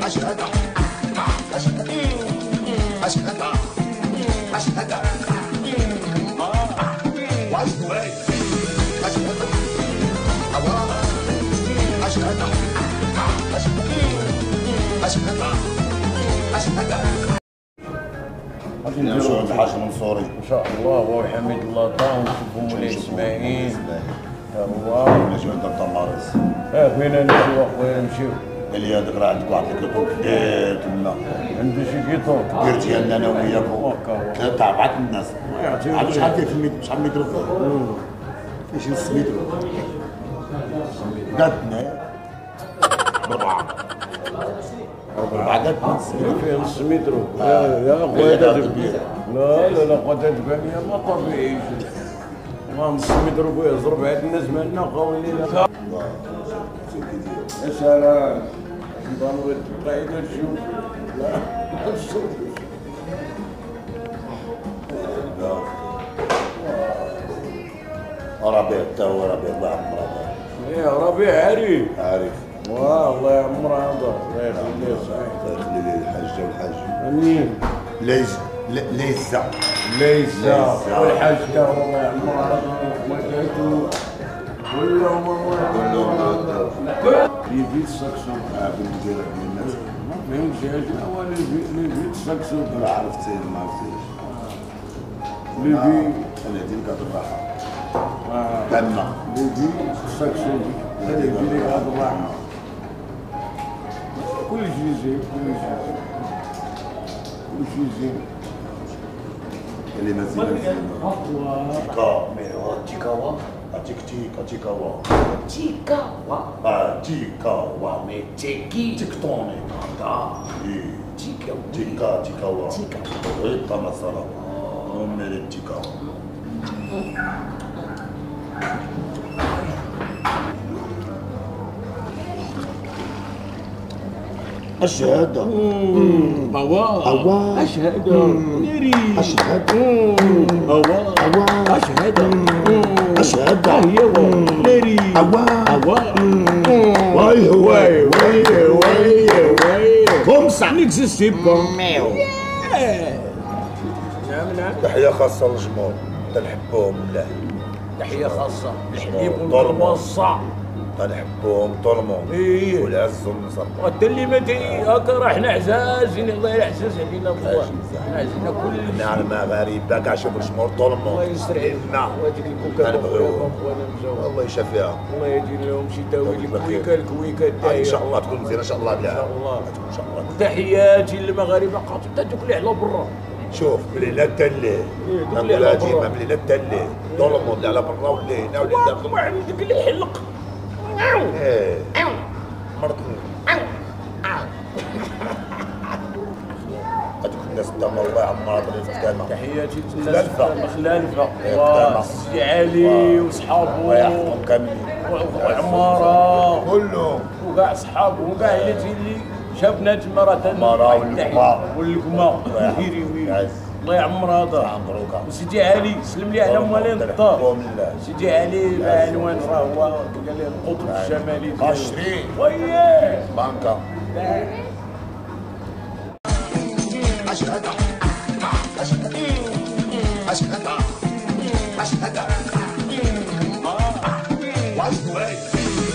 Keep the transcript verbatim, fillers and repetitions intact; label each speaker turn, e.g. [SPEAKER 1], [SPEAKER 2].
[SPEAKER 1] أشهد أشهد أشهد أشهد وأشهد أشهد الله أشهد أشهد أشهد أشهد
[SPEAKER 2] نمشيو عند الحاج منصوري
[SPEAKER 3] ان شاء الله وحميد الله طاهم نشوفوا مولاي اسماعيل يا الله.
[SPEAKER 2] نمشيو عند التمارس.
[SPEAKER 3] اه فينا نمشيو اخويا نمشيو.
[SPEAKER 2] قال لي هذاك راه عندك واحد الكيطو كبير تما.
[SPEAKER 3] عندي شي كيطو
[SPEAKER 2] كبير ديالنا انا وياك ثلاثة أربعة الناس. عاد شحال فيه في المتر شحال متر فيه؟ فيه شي نص متر. قدنا بربعة. بربعة قد نص متر.
[SPEAKER 3] فيه نص متر. يا خويا تتبان. لا لا لا خويا تتبان ما طبيعيش. ما نص متر بويا زرب هاد الناس مالنا قاول لينا. يا سلام. نضربوا القاعدة تشوف. لا
[SPEAKER 2] ربيع تا هو ربيع الله يعمر ربيع.
[SPEAKER 3] يا ربيع عارف.
[SPEAKER 2] عارف.
[SPEAKER 3] واه الله يعمر هذا الله يخليه صحيح.
[SPEAKER 2] الله يخلي ليه الحاجة والحاج.
[SPEAKER 3] منين؟
[SPEAKER 2] ليز ليزة.
[SPEAKER 3] ليزة والحاج تا هو الله يعمر هذا وخواتاتو كلهم الله يعمر هذا. ليفيت ساكسون.
[SPEAKER 2] اه كنت داير من الناس.
[SPEAKER 3] ما فهمتش شنو هو ليفيت ساكسون.
[SPEAKER 2] لا عرفتي ما عرفتيش.
[SPEAKER 3] ليفي
[SPEAKER 2] انا ديك هاد الراحة.
[SPEAKER 3] اه
[SPEAKER 2] تما.
[SPEAKER 3] ليفي ساكسون. هذا يدير لك هذا الراحة. كل شيء زين كل شيء زين. كل شيء زين.
[SPEAKER 2] اللي مازال تيكا ميرو تيكاوا تيك تيك تيكاوا
[SPEAKER 4] تيكاوا
[SPEAKER 2] اه تيكاوا
[SPEAKER 4] مي تيكي
[SPEAKER 2] تيكتوني
[SPEAKER 4] دا
[SPEAKER 2] ايه
[SPEAKER 4] تيكا
[SPEAKER 2] تيكا تيكاوا
[SPEAKER 4] تيكا
[SPEAKER 2] غير مسألة أمي تيكا أشهد
[SPEAKER 3] أوا
[SPEAKER 2] أوا
[SPEAKER 3] أشهد نيري
[SPEAKER 2] أشهد
[SPEAKER 3] أوا
[SPEAKER 2] أوا
[SPEAKER 3] أشهد
[SPEAKER 2] أشهد
[SPEAKER 3] هي نيري
[SPEAKER 2] أوا
[SPEAKER 3] أوا
[SPEAKER 2] واي هو
[SPEAKER 3] واي واي واي واي
[SPEAKER 2] كم سا
[SPEAKER 3] نكزيستي با
[SPEAKER 4] ميو
[SPEAKER 3] نعم نعم.
[SPEAKER 2] تحية خاصة للجمهور تنحبوهم ملاح
[SPEAKER 3] تحية خاصة للحبيب
[SPEAKER 2] طول
[SPEAKER 3] والموصى.
[SPEAKER 2] تنحبوهم طول الموند
[SPEAKER 3] إيه.
[SPEAKER 2] والعز والنصر
[SPEAKER 3] وانت اللي ما تي هكا راه حنا عزازين الله يعزز علينا الله. حنا عزينا كل
[SPEAKER 2] حنا على المغاربة كاع شوفوا الجمهور طول
[SPEAKER 3] الله
[SPEAKER 2] الموند
[SPEAKER 3] يستر علينا وهذيك الكوكا
[SPEAKER 2] كنبغيوهم.
[SPEAKER 3] وانا مزوق
[SPEAKER 2] الله يشافيها
[SPEAKER 3] الله يدير لهم شي داوي الكويكا الكويكا
[SPEAKER 2] ان
[SPEAKER 3] الداية
[SPEAKER 2] شاء الله تكون مزيانه ان شاء الله بلا
[SPEAKER 3] ان شاء الله.
[SPEAKER 2] تكون ان شاء الله.
[SPEAKER 3] تحياتي للمغاربه قاطع تدوك لي على برا.
[SPEAKER 2] شوف من هنا حتى الليل
[SPEAKER 3] دوك لي على
[SPEAKER 2] نقولها
[SPEAKER 3] برا.
[SPEAKER 2] ديما من هنا حتى الليل طول الموند اللي على برا واللي هنا واللي داخل.
[SPEAKER 3] واحد ديك اللي يحلق
[SPEAKER 2] ايه مرض هذوك الناس تما الله يعمرها بالفتانه.
[SPEAKER 3] تحياتي
[SPEAKER 2] خلالفة.
[SPEAKER 3] للناس خلالفة
[SPEAKER 2] خلالفة.
[SPEAKER 3] وسي علي وصحابو
[SPEAKER 2] الله يحفظهم كاملين
[SPEAKER 3] وعمارة
[SPEAKER 2] كلهم
[SPEAKER 3] وكاع صحابو وكاع عائلتي اللي شافنا تما راه
[SPEAKER 2] عمارة واللقمة.
[SPEAKER 3] واللقمة
[SPEAKER 2] الله
[SPEAKER 3] ويري ويري
[SPEAKER 2] يعز.
[SPEAKER 3] الله يعمر هذا.
[SPEAKER 2] عمروكا
[SPEAKER 3] وسيدي علي سلم لي على موالين الدار.
[SPEAKER 2] تنحبوهم لله.
[SPEAKER 3] سيدي علي العنوان راه هو قال لي القطب الشمالي ديال-
[SPEAKER 2] عشرين.
[SPEAKER 3] وياه
[SPEAKER 2] بانكا
[SPEAKER 1] أشهد